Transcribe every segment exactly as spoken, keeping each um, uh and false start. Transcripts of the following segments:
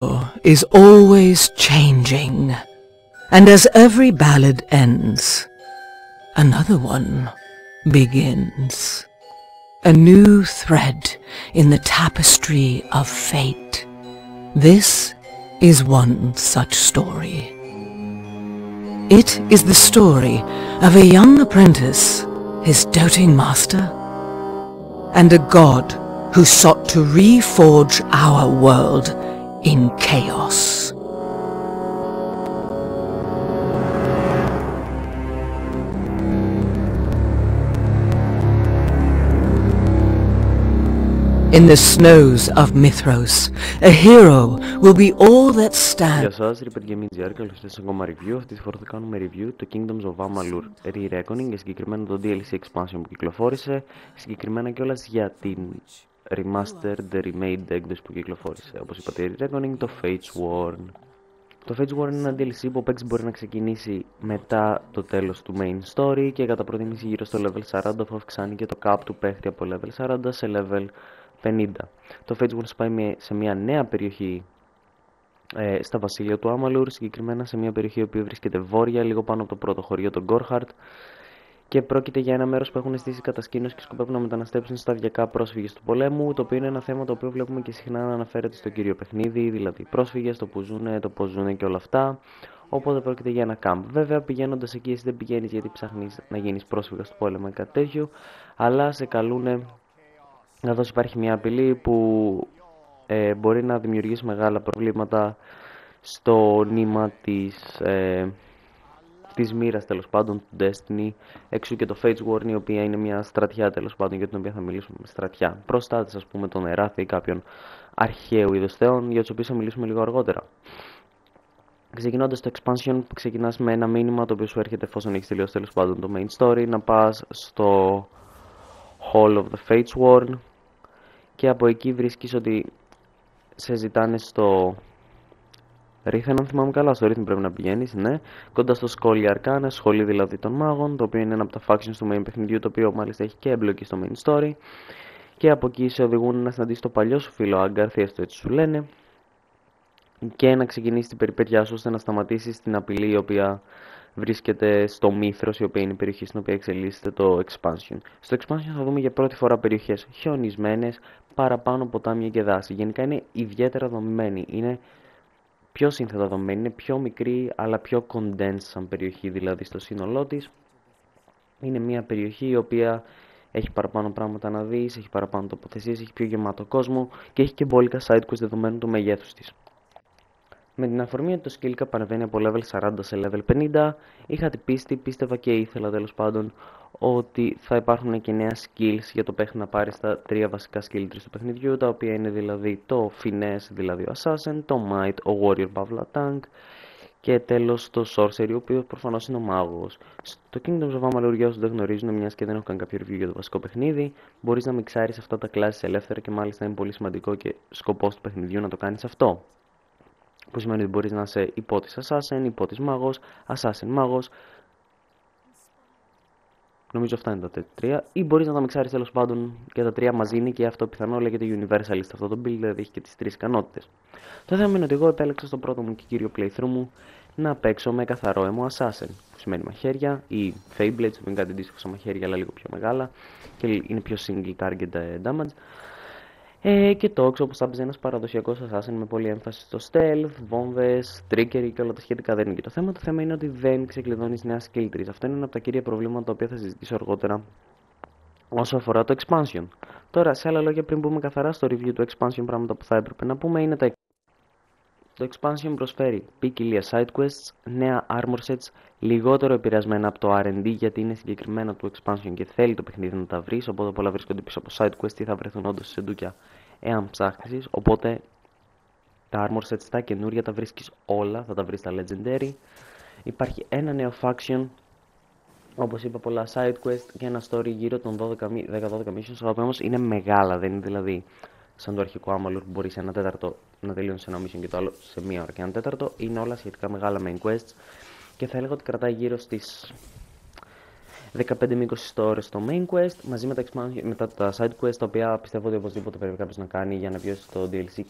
is always changing, and as every ballad ends, another one begins. A new thread in the tapestry of fate. This is one such story. It is the story of a young apprentice, his doting master, and a god who sought to reforge our world in chaos. In the snows of Mithros, a hero will be all that stands. Γεια σας, Repeat Gaming τζι αρ, καλώς ήρθατε σε ακόμα review. Αυτή τη φορά θα κάνουμε review το Kingdoms of Amalur Re-Reckoning, για συγκεκριμένα το ντι ελ σι expansion που κυκλοφόρησε, συγκεκριμένα κιόλας για την remastered, remade έκδοση που κυκλοφόρησε. Όπως είπατε, Re-Reckoning, το Fates Worn. Το Fates Worn είναι ένα ντι ελ σι που ο παίκτης μπορεί να ξεκινήσει μετά το τέλος του main story και κατά προτίμηση γύρω στο level σαράντα, αφού αυξάνει και το cap του παίχτη από level σαράντα σε level πενήντα. Το Fates Worn πάει σε μια νέα περιοχή ε, στα βασίλεια του Amalur, συγκεκριμένα σε μια περιοχή που βρίσκεται βόρεια, λίγο πάνω από το πρώτο χωριό, τον Gorhart, και πρόκειται για ένα μέρος που έχουν στήσει κατασκήνωση και σκοπεύουν να μεταναστεύσουν σταδιακά πρόσφυγες του πολέμου, το οποίο είναι ένα θέμα το οποίο βλέπουμε και συχνά να αναφέρεται στο κύριο παιχνίδι, δηλαδή πρόσφυγες, το που ζουν, το πώς ζουν και όλα αυτά. Οπότε πρόκειται για ένα camp. Βέβαια, πηγαίνοντας εκεί, εσύ δεν πηγαίνεις γιατί ψάχνεις να γίνεις πρόσφυγας του πόλεμου ή κάτι τέτοιο, αλλά σε καλούνε καθώς υπάρχει μια απειλή που ε, μπορεί να δημιουργήσει μεγάλα προβλήματα στο νήμα της, ε, της μοίρας, τέλος πάντων, του Destiny, εξού και το Fates Worn, η οποία είναι μια στρατιά, τέλος πάντων, για την οποία θα μιλήσουμε με στρατιά. Προστάτες, ας πούμε, τον Erathi ή κάποιον αρχαίου είδος θεών, για τους οποίους θα μιλήσουμε λίγο αργότερα. Ξεκινώντας το expansion, ξεκινάς με ένα μήνυμα το οποίο σου έρχεται εφόσον έχεις τελειώσει, τέλος πάντων, το main story, να πας στο Hall of the Fates Worn, και από εκεί βρίσκεις ότι σε ζητάνε στο Rhythm, αν θυμάμαι καλά, στο Rhythm πρέπει να πηγαίνεις, ναι, κοντά στο Σχόλιο Arcana, σχολή δηλαδή των μάγων, το οποίο είναι ένα από τα factions του main παιχνιδιού, το οποίο μάλιστα έχει και εμπλοκή στο main story, και από εκεί σε οδηγούν να συναντήσεις το παλιό σου φίλο Agarth, έστω έτσι σου λένε, και να ξεκινήσεις την περιπέτειά σου ώστε να σταματήσεις την απειλή η οποία βρίσκεται στο Μύθρος, η οποία είναι η περιοχή στην οποία εξελίσσεται το expansion. Στο expansion θα δούμε για πρώτη φορά περιοχές χιονισμένες, παραπάνω ποτάμια και δάση. Γενικά είναι ιδιαίτερα δομημένη, είναι πιο σύνθετα δομημένη, είναι πιο μικρή αλλά πιο condensed σαν περιοχή, δηλαδή στο σύνολό της. Είναι μια περιοχή η οποία έχει παραπάνω πράγματα να δεις, έχει παραπάνω τοποθεσίες, έχει πιο γεμάτο κόσμο και έχει και μπόλικα side quests δεδομένου του μεγέθους της. Με την αφορμή ότι το skill cap ανεβαίνει από level σαράντα σε level πενήντα, είχα την πίστη, πίστευα και ήθελα τέλος πάντων ότι θα υπάρχουν και νέα skills για το παίχτη να πάρει στα τρία βασικά skill trees του παιχνιδιού, τα οποία είναι δηλαδή το finesse, δηλαδή ο assassin, το might, ο warrior παύλα tank, και τέλος το sorcery, ο οποίος προφανώς είναι ο μάγος. Στο Kingdoms of Amalur, για όσους δεν γνωρίζουν, μιας και δεν έχω κάνει κάποιο review για το βασικό παιχνίδι, μπορείς να μιξάρεις αυτά τα classes ελεύθερα και μάλιστα είναι πολύ σημαντικό και σκοπός του παιχνιδιού να το κάνεις αυτό. Που σημαίνει ότι μπορείς να είσαι υπότης assassin, υπότης μάγος, assassin μάγος. Νομίζω αυτά είναι τα τρία. Ή μπορείς να τα μιξάρεις τέλος πάντων και τα τρία μαζί, είναι και αυτό πιθανό λέγεται universalist αυτό το build, δηλαδή έχει και τις τρεις ικανότητες. Το θέμα είναι ότι εγώ επέλεξα στο πρώτο μου και κύριο playthrough μου να παίξω με καθαρό αίμο assassin, που σημαίνει μαχαίρια ή fablades, που είναι κάτι αντίστοιχο σαν μαχαίρια αλλά λίγο πιο μεγάλα και είναι πιο single target damage. Ε, και το όξο, όπως θα έπαιζε ένας παραδοσιακός assassin με πολύ έμφαση στο stealth, βόμβες, trickery και όλα τα σχετικά, δεν είναι και το θέμα. Το θέμα είναι ότι δεν ξεκλειδώνεις νέα skill trees. Αυτό είναι ένα από τα κύρια προβλήματα τα οποία θα συζητήσω αργότερα όσο αφορά το expansion. Τώρα, σε άλλα λόγια, πριν μπούμε καθαρά στο review του expansion, πράγματα που θα έπρεπε να πούμε είναι τα εξής. Το expansion προσφέρει ποικιλία side quests, νέα armor sets, λιγότερο επηρεασμένα από το αρ εν ντι, γιατί είναι συγκεκριμένα του expansion και θέλει το παιχνίδι να τα βρεις, οπότε πολλά βρίσκονται πίσω από side quests ή θα βρεθούν όντως σε ντούκια εάν ψάχνεις, οπότε τα armor sets τα καινούρια τα βρίσκεις όλα, θα τα βρεις στα legendary. Υπάρχει ένα νέο faction, όπως είπα, πολλά side quest και ένα story γύρω των δώδεκα δώδεκα missions, τα οποία όμως είναι μεγάλα, δεν είναι δηλαδή σαν το αρχικό Amalur που μπορεί σε ένα τέταρτο να τελειώνει σε ένα mission και το άλλο σε μία ώρα και ένα τέταρτο. Είναι όλα σχετικά μεγάλα main quests και θα έλεγα ότι κρατάει γύρω στις δεκαπέντε με είκοσι ώρες το main quest μαζί με τα, expansion, με τα, τα side quest, τα οποία πιστεύω ότι οπωσδήποτε πρέπει κάποιος να κάνει για να βιώσει το ντι ελ σι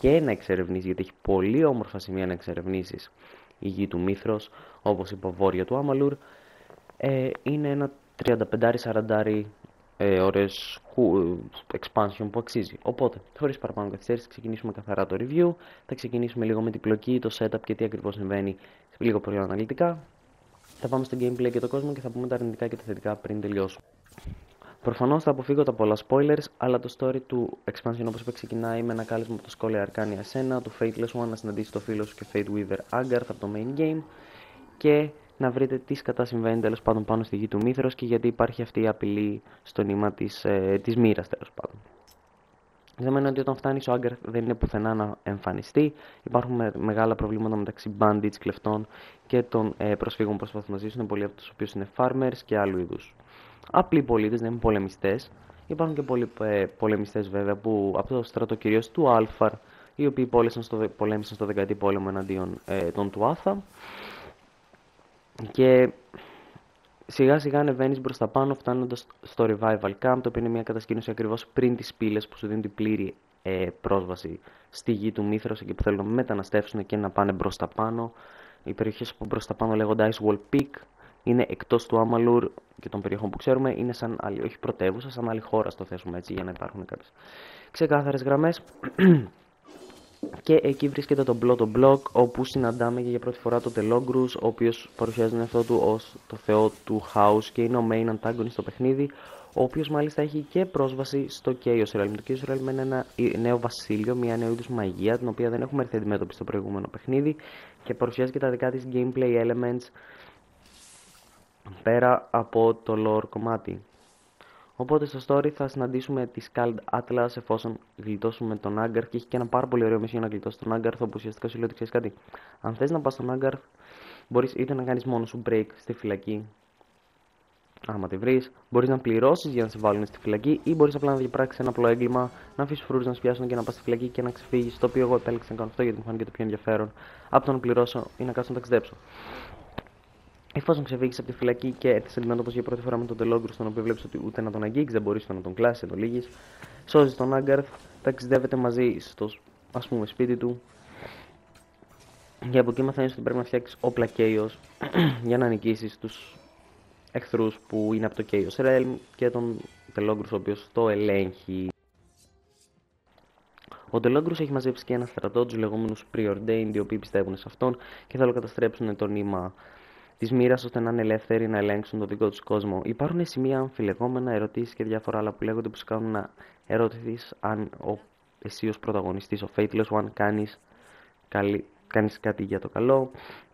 και να εξερευνήσεις, γιατί έχει πολύ όμορφα σημεία να εξερευνήσεις η γη του Μύθρος, όπως είπα, βόρεια του Άμαλουρ. Ε, είναι ένα τριάντα πέντε σαράντα ε, ώρες expansion που αξίζει. Οπότε, χωρίς παραπάνω καθυστέρηση, ξεκινήσουμε καθαρά το review. Θα ξεκινήσουμε λίγο με την πλοκή, το setup και τι ακριβώς συμβαίνει, λίγο πιο αναλυτικά. Θα πάμε στο gameplay και το κόσμο και θα πούμε τα αρνητικά και τα θετικά πριν τελειώσουμε. Προφανώς θα αποφύγω τα πολλά spoilers, αλλά το story του expansion, όπως είπα, ξεκινάει με ένα κάλεσμα από το Scholar Arcania ένα, του Faithless One να συναντήσει το φίλο σου και Fate Weaver Agarth από το main game και να βρείτε τι κατά συμβαίνει τέλος πάντων πάνω στη γη του Μύθρος και γιατί υπάρχει αυτή η απειλή στο νήμα της, ε, της μοίρας τέλος πάντων. Δεδομένου ότι όταν φτάνει ο Agarth δεν είναι πουθενά να εμφανιστεί, υπάρχουν με, μεγάλα προβλήματα μεταξύ bandits, κλεφτών και των ε, προσφύγων που προσπαθούν να ζήσουν, πολλοί από τους οποίους είναι farmers και άλλου είδους απλοί πολίτες, δεν είναι πολεμιστές. Υπάρχουν και πολλοί ε, πολεμιστές βέβαια που από το στρατό κυρίως του Άλφαρ, οι οποίοι στο, πολέμησαν στο δεκαετή πόλεμο εναντίον ε, των Τουάθα. Και σιγά σιγά ανεβαίνεις προς τα πάνω, φτάνοντας στο Revival Camp, το οποίο είναι μια κατασκήνωση ακριβώς πριν τις πύλες που σου δίνουν την πλήρη ε, πρόσβαση στη γη του Μύθρος, εκεί που θέλουν να μεταναστεύσουν και να πάνε προς τα πάνω. Οι περιοχές από προς τα πάνω λέγονται Icewall Peak, είναι εκτός του Άμαλουρ και των περιοχών που ξέρουμε, είναι σαν άλλη, όχι πρωτεύουσα, σαν άλλη χώρα, στο θέσουμε έτσι, για να υπάρχουν κάποιες ξεκάθαρες γραμμές. Και εκεί βρίσκεται το Blotto Block, όπου συναντάμε για πρώτη φορά τον Telogrus, ο οποίος παρουσιάζει τον εαυτό του ως το θεό του House και είναι ο main antagonist στο παιχνίδι, ο οποίος μάλιστα έχει και πρόσβαση στο Chaos Realm. Το Chaos Realm είναι ένα νέο βασίλειο, μια νέο είδους μαγεία, την οποία δεν έχουμε έρθει αντιμέτωπη στο προηγούμενο παιχνίδι και παρουσιάζει και τα δικά της gameplay elements πέρα από το lore κομμάτι. Οπότε στο story θα συναντήσουμε τη Skald Atlas εφόσον γλιτώσουμε τον Agarth και έχει και ένα πάρα πολύ ωραίο μισό να γλιτώσει τον Agarth, όπου ουσιαστικά σου λέει ότι ξέρεις κάτι. Αν θες να πας στον Agarth, μπορείς είτε να κάνεις μόνο σου break στη φυλακή, άμα τη βρεις, μπορείς να πληρώσεις για να σε βάλουν στη φυλακή ή μπορείς απλά να διαπράξεις ένα απλό έγκλημα, να αφήσεις φρούρους να σπιάσουν και να πας στη φυλακή και να ξεφύγεις. Το οποίο εγώ επέλεξα να κάνω αυτό γιατί μου φάνηκε το πιο ενδιαφέρον από το να πληρώσω ή να κάτσω να ταξιδέψω. Εφόσον ξεφύγεις από τη φυλακή και έρθεις αντιμέτωπος για πρώτη φορά με τον Telogrus, τον οποίο βλέπεις ότι ούτε να τον αγγίξεις, δεν μπορείς να τον κλάσεις, να τον λύγεις, σώζεις τον Agarth, ταξιδεύετε μαζί στο ας πούμε σπίτι του και από εκεί μαθαίνεις ότι πρέπει να φτιάξεις όπλα Chaos για να νικήσεις τους εχθρούς που είναι από το Chaos Realm και τον Telogrus ο οποίος το ελέγχει. Ο Telogrus έχει μαζέψει και ένα στρατό, τους λεγόμενους Preordained, οι οποίοι πιστεύουν σε αυτόν και θέλουν να καταστρέψουν το νήμα της μοίρας ώστε να είναι ελεύθεροι να ελέγξουν τον δικό τους κόσμο. Υπάρχουν σημεία αμφιλεγόμενα, ερωτήσεις και διάφορα άλλα που λέγονται που σου κάνουν να ερωτηθείς αν ο, εσύ ως πρωταγωνιστής, ο Faithless One, κάνεις, καλή, κάνεις κάτι για το καλό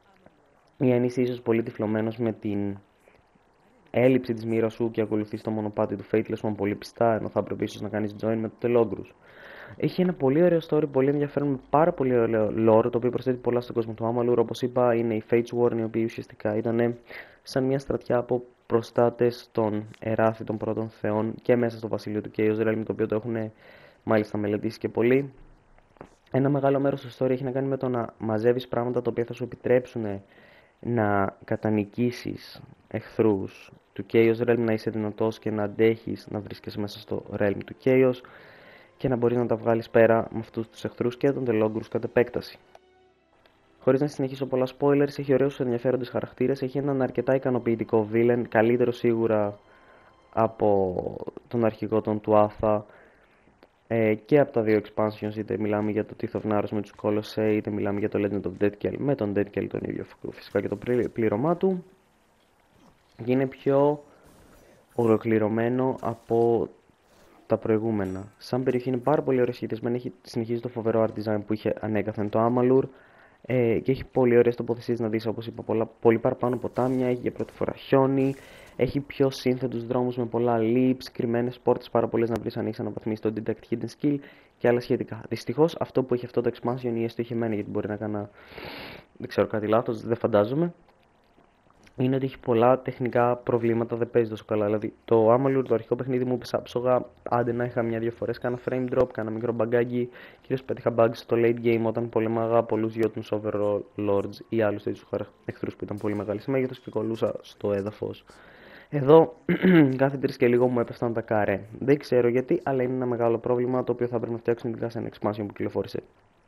ή αν είσαι ίσως πολύ τυφλωμένος με την έλλειψη της μοίρας σου και ακολουθείς το μονοπάτι του Faithless One πολύ πιστά, ενώ θα πρέπει ίσως να κάνεις join με το Telogrus. Έχει ένα πολύ ωραίο story, πολύ ενδιαφέρον, με πάρα πολύ ωραίο lore, το οποίο προσθέτει πολλά στον κόσμο του Άμαλουρ. Όπως είπα, είναι οι Fates Warren, οι οποίοι ουσιαστικά ήταν σαν μια στρατιά από προστάτες των Εράθη, των πρώτων θεών και μέσα στο βασίλειο του Chaos Realm, το οποίο το έχουν μάλιστα μελετήσει και πολύ. Ένα μεγάλο μέρος του story έχει να κάνει με το να μαζεύεις πράγματα τα οποία θα σου επιτρέψουν να κατανικήσεις εχθρούς του Chaos Realm, να είσαι δυνατός και να αντέχεις να βρίσκεσαι μέσα στο Realm του Chaos και να μπορείς να τα βγάλεις πέρα με αυτούς τους εχθρούς και τον Telogrus κατ' επέκταση. Χωρίς να συνεχίσω πολλά spoilers, έχει ωραίους ενδιαφέροντες χαρακτήρες, έχει έναν αρκετά ικανοποιητικό villain, καλύτερο σίγουρα από τον αρχηγό των Tuatha ε, και από τα δύο expansions, είτε μιλάμε για το Teeth of Naros με τους Colossae, είτε μιλάμε για το Legend of Deathkel με τον Deathkel τον ίδιο φυσικά και το πλήρωμά του, και είναι πιο ολοκληρωμένο από τα προηγούμενα. Σαν περιοχή είναι πάρα πολύ ωραία σχεδιασμένη, έχει συνεχίζει το φοβερό art design που είχε ανέκαθεν το Άμαλουρ ε, και έχει πολύ ωραίες τοποθεσίες να δεις, όπως είπα, πολλά, πολύ παραπάνω ποτάμια, έχει για πρώτη φορά χιόνι, έχει πιο σύνθετους δρόμους με πολλά leaps, κρυμμένες πόρτες πάρα πολλές να βρεις αν έχεις αναβαθμίσει το Detect Hidden Skill και άλλα σχετικά. Δυστυχώς αυτό που έχει αυτό το expansion ή έστω είχε μένει, γιατί μπορεί να κάνω δεν ξέρω κάτι λάθος, δεν φαντάζομαι, είναι ότι έχει πολλά τεχνικά προβλήματα, δεν παίζει τόσο καλά. Δηλαδή, το Άμαλουρ, το αρχικό παιχνίδι μου έπεσα ψωγά, άντε να είχα μια-δύο φορές, κάνα frame drop, κάνα μικρό μπαγκάκι. Κυρίως πέτυχα bugs στο late game όταν πολέμαγα πολλούς Jotun Overlords ή άλλους τέτοιους εχθρούς που ήταν πολύ μεγάλοι σε μέγεθος και κολούσα στο έδαφος. Εδώ, κάθε τρεις και λίγο μου έπεφταν τα καρέ. Δεν ξέρω γιατί, αλλά είναι ένα μεγάλο πρόβλημα το οποίο θα πρέπει να φτιάξουν ειδικά σε ένα expansion που κυκλοφόρησε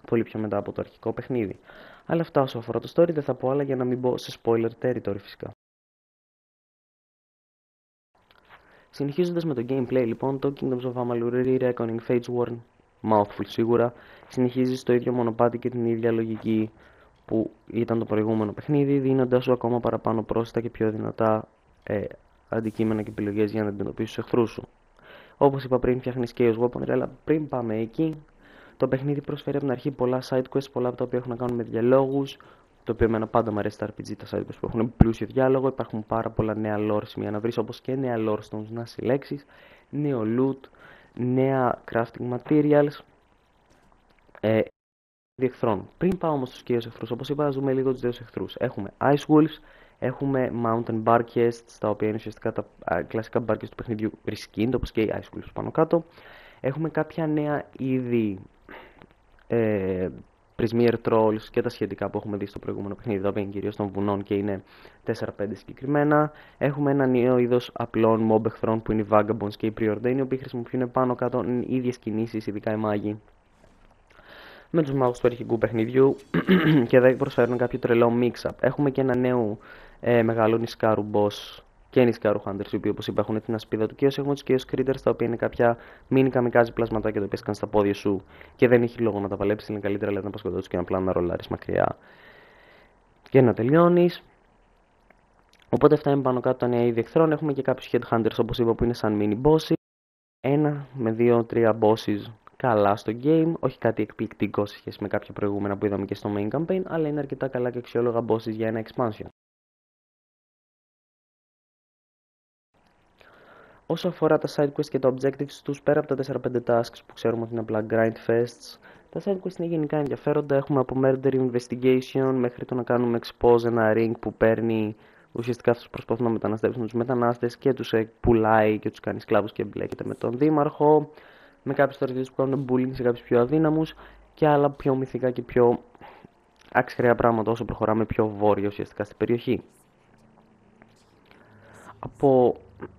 πολύ πιο μετά από το αρχικό παιχνίδι. Αλλά αυτά όσο αφορά το story, δεν θα πω άλλα για να μην μπω σε spoiler territory φυσικά. Συνεχίζοντας με το gameplay λοιπόν, το Kingdoms of Amalur Re-Reckoning Fates Warn, mouthful σίγουρα, συνεχίζει στο ίδιο μονοπάτι και την ίδια λογική που ήταν το προηγούμενο παιχνίδι, δίνοντας σου ακόμα παραπάνω πρόσθετα και πιο δυνατά ε, αντικείμενα και επιλογές για να αντιμετωπίσεις τους εχθρούς σου. Όπως είπα πριν, φτιάχνεις Chaos Weaponry, αλλά πριν πάμε εκεί, το παιχνίδι προσφέρει από την αρχή πολλά side quests, πολλά από τα οποία έχουν να κάνουν με διαλόγους, το οποίο εμένα πάντα μου αρέσει τα αρ πι τζι, τα side quests που έχουν πλούσιο διάλογο. Υπάρχουν πάρα πολλά νέα lore σημεία να βρεις, όπως και νέα lore stones να συλλέξεις, νέο loot, νέα crafting materials, ε, εχθρών. Πριν πάω όμως στους κύριους εχθρούς, όπως είπα, να δούμε λίγο τους δύο εχθρούς. Έχουμε Ice Wolves, έχουμε Mountain Barkests, τα οποία είναι ουσιαστικά τα α, κλασικά barkests του παιχνιδιού reskinned, όπως και οι Ice Wolves πάνω κάτω. Έχουμε κάποια νέα είδη ε, Prismeer Trolls και τα σχετικά που έχουμε δει στο προηγούμενο παιχνίδι, τα οποία είναι κυρίως των βουνών και είναι τέσσερα πέντε συγκεκριμένα. Έχουμε ένα νέο είδος απλών mob εχθρών που είναι οι Vagabonds και οι Preordained, οι οποίοι χρησιμοποιούν πάνω κάτω ίδιες κινήσεις, ειδικά οι μάγοι, με τους μάγους του αρχικού παιχνιδιού και δεν προσφέρουν κάποιο τρελό mix-up. Έχουμε και ένα νέο ε, μεγάλο νισκάρου boss και νισκάρου hunters, οι οποίοι όπως είπα έχουν την ασπίδα του Chaos. Έχουμε τους Chaos Critters, τα οποία είναι κάποια mini kamikaze πλασματάκια τα οποία σκάνε στα πόδια σου και δεν έχει λόγο να τα παλέψεις, είναι καλύτερα δηλαδή να πας κοντά τους και να απλά να ρολάρεις μακριά και να τελειώνεις. Οπότε αυτά είναι πάνω κάτω τα νέα είδη εχθρών. Έχουμε και κάποιους headhunters όπως είπα που είναι σαν mini bosses, ένα με δύο τρία bosses καλά στο game, όχι κάτι εκπληκτικό σε σχέση με κάποια προηγούμενα που είδαμε και στο main campaign, αλλά είναι αρκετά καλά και αξιόλογα bosses για ένα expansion. Όσο αφορά τα side quests και τα objectives τους, πέρα από τα τέσσερα πέντε tasks που ξέρουμε ότι είναι απλά grind fests, τα side quests είναι γενικά ενδιαφέροντα. Έχουμε από murder investigation μέχρι το να κάνουμε expose ένα ring που παίρνει ουσιαστικά αυτούς που προσπαθούν να μεταναστεύσουν τους μετανάστες και τους πουλάει και τους κάνει σκλάβους και μπλέκεται με τον δήμαρχο, με κάποιους στρατιώτες που κάνουν bullying σε κάποιους πιο αδύναμους και άλλα πιο μυθικά και πιο αξιχρέα πράγματα όσο προχωράμε πιο βόρεια ουσιαστικά στην περιοχή. Από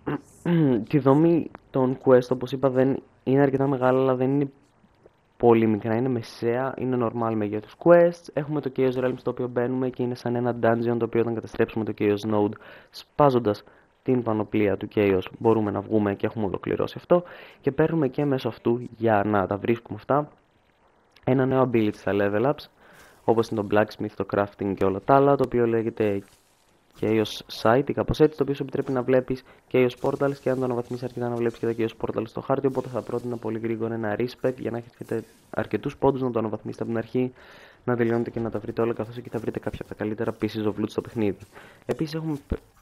τη δομή των quest, όπως είπα, δεν είναι αρκετά μεγάλα, αλλά δεν είναι πολύ μικρά, είναι μεσαία, είναι normal μεγέθους quests. Έχουμε το Chaos Realm στο οποίο μπαίνουμε και είναι σαν ένα dungeon το οποίο όταν καταστρέψουμε το Chaos Node σπάζοντας την πανοπλία του Chaos μπορούμε να βγούμε και έχουμε ολοκληρώσει αυτό και παίρνουμε και μέσω αυτού για να τα βρίσκουμε αυτά ένα νέο ability στα level ups όπως είναι το blacksmith, το crafting και όλα τα άλλα, το οποίο λέγεται Chaos Sight ή κάπως έτσι, το οποίο σου επιτρέπει να βλέπεις Chaos Portals και αν το αναβαθμίσεις αρκετά να βλέπεις και τα Chaos Portals στο χάρτη, οπότε θα πρότεινα πολύ γρήγορα ένα respect για να έχετε αρκετούς πόντους να το αναβαθμίσετε από την αρχή, να τελειώνετε και να τα βρείτε όλα, καθώς εκεί θα βρείτε κάποια από τα καλύτερα pieces of loot στο παιχνίδι. Επίσης έχουμε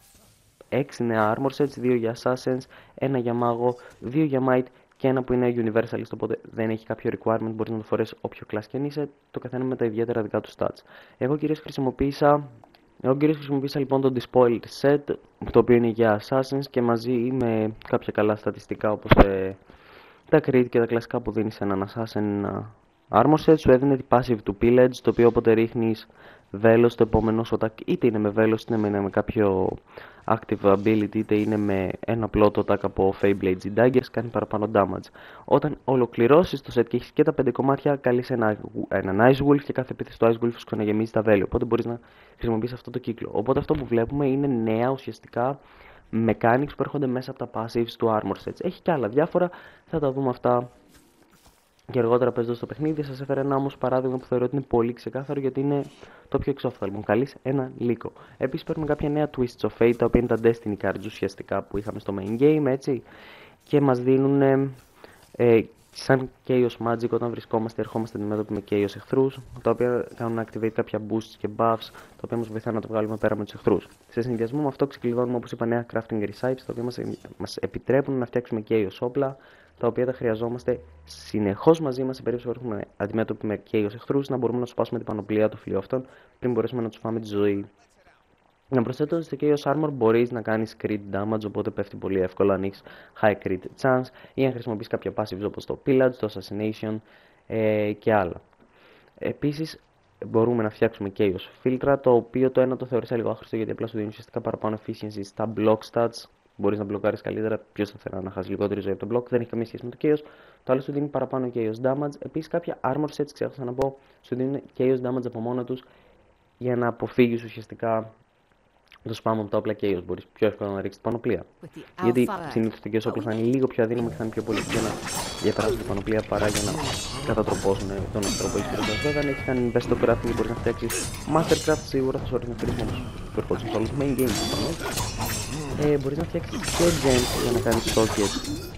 έξι νέα armor sets, δύο για assassins, ένα για μάγο, δύο για might και ένα που είναι universalist, οπότε δεν έχει κάποιο requirement, μπορείς να το φορέσεις όποιο class και αν είσαι, το καθένα με τα ιδιαίτερα δικά του stats. Εγώ κυρίως χρησιμοποίησα, εγώ κυρίως χρησιμοποίησα λοιπόν το Despoiled set, το οποίο είναι για assassins και μαζί με κάποια καλά στατιστικά όπως ε, τα crit και τα κλασικά που δίνει σε έναν assassin armor set, σου έδινε τη passive του pillage, το οποίο όποτε ρίχνεις βέλος το επόμενο σου attack, είτε είναι με βέλος είτε είναι με κάποιο active ability, είτε είναι με ένα απλό το attack από Feyblades ή Daggers, κάνει παραπάνω damage. Όταν ολοκληρώσεις το set και έχεις και τα πέντε κομμάτια, καλείς ένα, ένα Ice Wolf και κάθε επίθεση του Ice Wolf σου ξαναγεμίζει τα βέλη, οπότε μπορείς να χρησιμοποιήσεις αυτό το κύκλο. Οπότε αυτό που βλέπουμε είναι νέα ουσιαστικά mechanics που έρχονται μέσα από τα passives του armor sets. Έχει και άλλα διάφορα, θα τα δούμε αυτά και αργότερα παίζοντας στο παιχνίδι. Σας έφερα ένα όμως παράδειγμα που θεωρώ ότι είναι πολύ ξεκάθαρο γιατί είναι το πιο εξόφθαλμο. Καλείς ένα λύκο. Επίσης παίρνουμε κάποια νέα twists of fate, τα οποία είναι τα destiny cards ουσιαστικά που είχαμε στο main game, έτσι, και μας δίνουν ε, ε, σαν Chaos Magic όταν βρισκόμαστε, ερχόμαστε αντιμέτωποι με Chaos εχθρούς, τα οποία κάνουν activate κάποια boosts και buffs, τα οποία μας βοηθάνε να το βγάλουμε πέρα με τους εχθρούς. Σε συνδυασμό με αυτό ξεκλειδώνουμε, όπως είπα, νέα crafting recipes, τα οποία μας, μας επιτρέπουν να φτιάξουμε Chaos όπλα, τα οποία τα χρειαζόμαστε συνεχώς μαζί μας σε περίπτωση που έχουμε αντιμέτωποι με Chaos εχθρούς, να μπορούμε να τους σπάσουμε την πανοπλία του φιλίου αυτών πριν μπορέσουμε να τους φάμε τη ζωή. Να προσθέτω στο Chaos Armor μπορείς να κάνεις crit damage, οπότε πέφτει πολύ εύκολα αν έχεις high crit chance ή αν χρησιμοποιείς κάποια passives όπως το pillage, το assassination ε, και άλλα. Επίσης μπορούμε να φτιάξουμε Chaos Filtra, το οποίο το ένα το θεωρήσα λίγο άχρηστο γιατί απλά σου δίνει ουσιαστικά παραπάνω efficiency στα block stats μπορείς να μπλοκάρεις καλύτερα. Ποιος θα θέλει να χάσει λιγότερη ζωή από τον μπλοκ, δεν έχει καμία σχέση με το chaos. Το άλλο σου δίνει παραπάνω chaos damage. Επίσης, κάποια armor sets, ξέχασα να πω, σου δίνουν chaos damage από μόνα τους για να αποφύγεις ουσιαστικά το spam από τα όπλα chaos. Μπορείς πιο εύκολα να ρίξεις την πανοπλία. Γιατί συνήθως το chaos όπλο θα είναι λίγο πιο αδύναμο και θα είναι πιο πολύ για να διαπεράσουν την πανοπλία παρά για να κατατροπώσουν τον εχθρό που έχεις μπροστά σου. Βέβαια, αν έχεις κάνει best of crafting, μπορείς να φτιάξεις mastercraft, σίγουρα θα σου ρίχνει χρήσιμο όμως που ερχόντουσαν στο main game. Ε, μπορείς να φτιάξεις και gems για να κάνεις sockets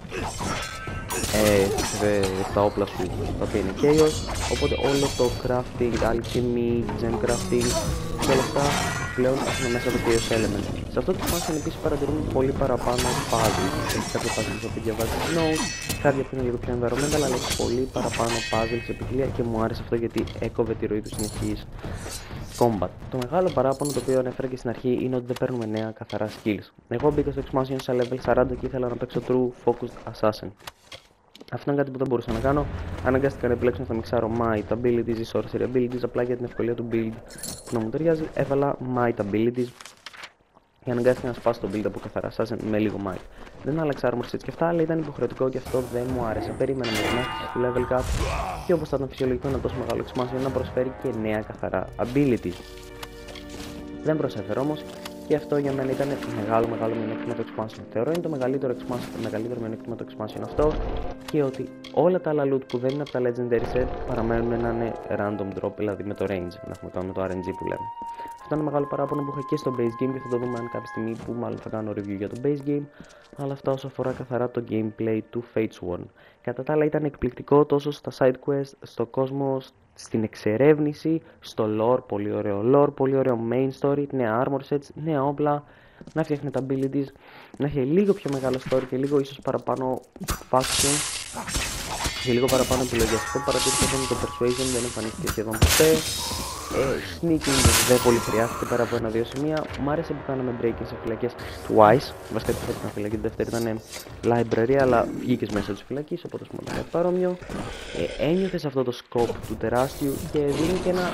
ε, στα όπλα σου τα οποία είναι chaos. Οπότε όλο το crafting, alchemy, gem crafting και όλα αυτά πλέον έχουν μέσα το chaos element. Σε αυτό το expansion επίσης παρατηρούμε πολύ παραπάνω puzzles. Έχει κάποια puzzles που διαβάζεις notes, κάποια που είναι λίγο πιο environmental, αλλά έχει πολύ παραπάνω puzzles σε ποικιλία και μου άρεσε αυτό γιατί έκοβε τη ροή του συνεχής combat. Το μεγάλο παράπονο το οποίο ανέφερα και στην αρχή είναι ότι δεν παίρνουμε νέα καθαρά skills. Εγώ μπήκα στο expansion σε level σαράντα και ήθελα να παίξω true focused assassin. Αυτό είναι κάτι που δεν μπορούσα να κάνω. Αναγκάστηκα να επιλέξω να θα μιξάρω might abilities ή sorcery abilities απλά για την ευκολία του build που να μου ταιριάζει. Έβαλα might abilities και αναγκάστηκα να σπάσω το build από καθαρά assassin με λίγο might. Δεν άλλαξα armor sets και αυτά, αλλά ήταν υποχρεωτικό και αυτό δεν μου άρεσε. Περίμενα με την αύξηση του level cap και όπως θα ήταν φυσιολογικό ένα τόσο μεγάλο expansion να προσφέρει και νέα καθαρά abilities. Δεν προσέφερε όμως. Και αυτό για μένα ήταν μεγάλο μεγάλο μειονέκτημα το expansion. Θεωρώ είναι το μεγαλύτερο, expansion, το μεγαλύτερο μειονέκτημα το expansion αυτό και ότι όλα τα άλλα loot που δεν είναι από τα legendary set παραμένουν να είναι random drop, δηλαδή με το range, να έχουμε κάνει με το αρ εν τζι που λέμε. Αυτό είναι μεγάλο παράπονο που είχα και στο base game και θα το δούμε αν κάποια στιγμή που μάλλον θα κάνω review για το base game. Αλλά αυτά όσο αφορά καθαρά το gameplay του Fates One. Κατά τα άλλα ήταν εκπληκτικό τόσο στα side quest, στο κόσμο, στην εξερεύνηση, στο lore, πολύ ωραίο lore, πολύ ωραίο main story, νέα armor sets, νέα όπλα, να φτιάχνει τα abilities, να έχει λίγο πιο μεγάλο story και λίγο ίσως παραπάνω faction και λίγο παραπάνω επιλογές. Αυτό που παρατήρησα ήταν το persuasion δεν εμφανίστηκε σχεδόν ποτέ. Ε, sneaking δεν πολύ χρειάστηκε πέρα από ένα-δύο σημεία. Μ' άρεσε που κάναμε breaking σε φυλακές twice. Βασικά τη πρώτη ήταν φυλακή, τη δεύτερη ήταν library, αλλά βγήκες μέσα της φυλακής, οπότε σου μόνο κάτι παρόμοιο. Ε, ένιωθες αυτό το scope του τεράστιου και δίνει και ένα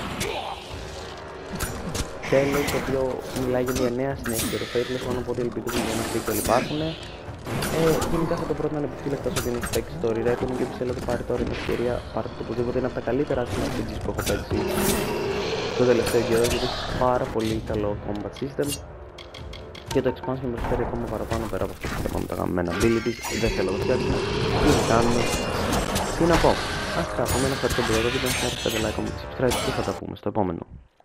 τέλος το οποίο μιλάει για μια νέα συνέχεια και το Fateless μόνο από ό,τι ελπίζουμε για να φύγει υπάρχουν. Ε, γενικά θα το πρότεινα ανεπιφύλακτα όσο δεν έχει παίξει το re-recon και όπως θέλετε πάρει τώρα την ευκαιρία, πάρτε το οπωσδήποτε, είναι από τα καλύτερα στην αρ πι τζι που έχω παίξει το τελευταίο καιρό γιατί έχει πάρα πολύ καλό combat system και το expansion προσφέρει ακόμα παραπάνω πέρα από αυτό που θα πάμε τα γαμμένα abilities. Δεν θέλω να φτιάξουμε, τι να κάνουμε, τι να πω. Αυτά, από μένα ευχαριστώ πολύ, δεν θα like, comment, subscribe και θα τα πούμε στο επόμενο.